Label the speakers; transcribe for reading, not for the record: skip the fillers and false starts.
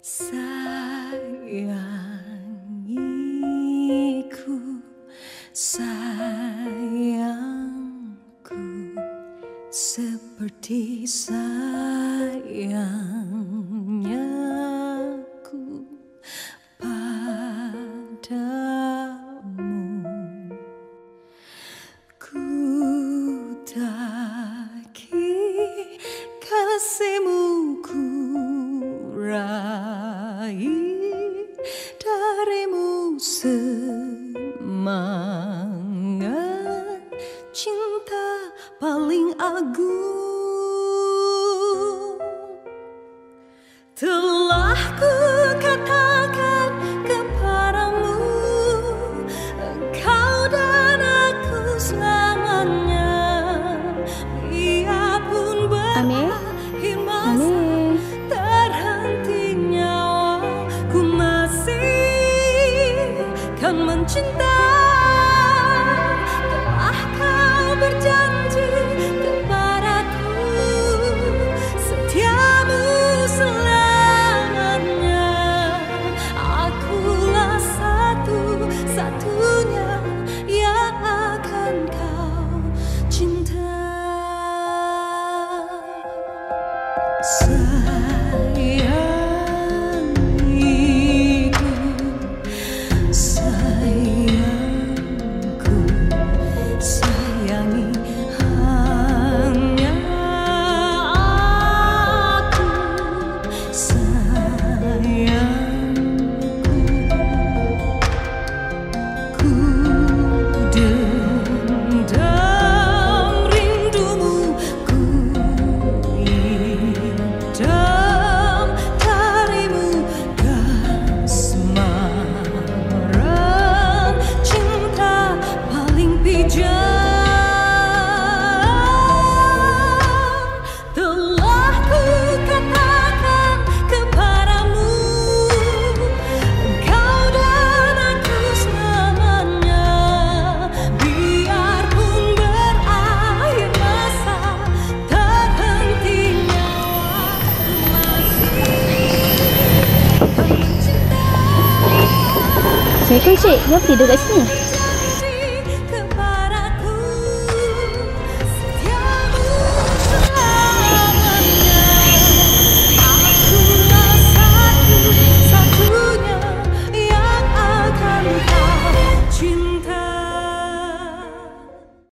Speaker 1: Sayangiku, sayangku, seperti sayangnya ku padamu. Ku taki kasihmu, ku raih darimu semangat cinta paling agung. Telah ku katakan kepadamu, engkau dan aku selamanya. Biarpun berakhir masa, terhenti nyawa, ku masih kan mencinta. Telah kau berjanji kepadaku, setiamu selamanya. Akulah satu-satunya yang akan kau cinta. Sayangiku, sayangku, sayangi hanya aku. Sayangku, ku dendam rindumu, ku idam darimu, kasmaran cinta paling pijak. Telah ku katakan kepadamu, engkau dan aku selamanya. Biarpun berakhir masa, terhenti nyawa, masih kan mencinta.
Speaker 2: Assalamualaikum Cik, kenapa tidur kat sini?